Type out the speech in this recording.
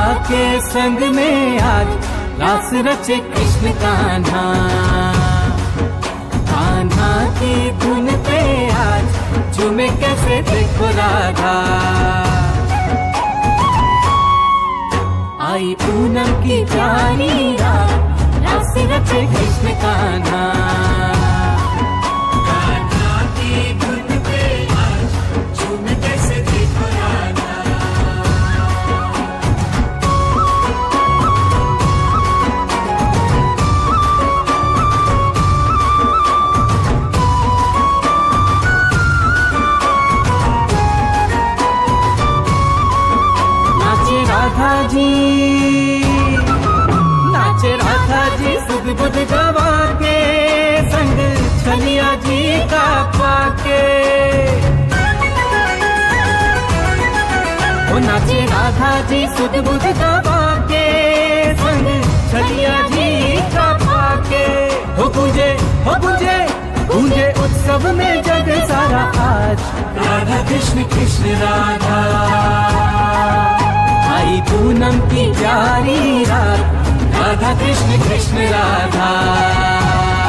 के संग में आज रास रचे कृष्ण कान्हा। कान्हा की धुन पे आज झूमे कैसे देखो राधा। आई पूनम की प्यारी रात रास रचे कृष्ण कान्हा। कान्हा की धुन पे आज झूमे कैसे देखो राधा। नाचे राधा जी सुध बुध गवा के संग छलिया जी का पाके। ओ नाचे राधा जी सुध बुध गवा के संग छलिया जी का पाके। हो गूंजे गूंजे उत्सव में जग सारा आज राधा कृष्ण कृष्ण राधा। आई पूनम की प्यारी रात राधा कृष्ण कृष्ण राधा।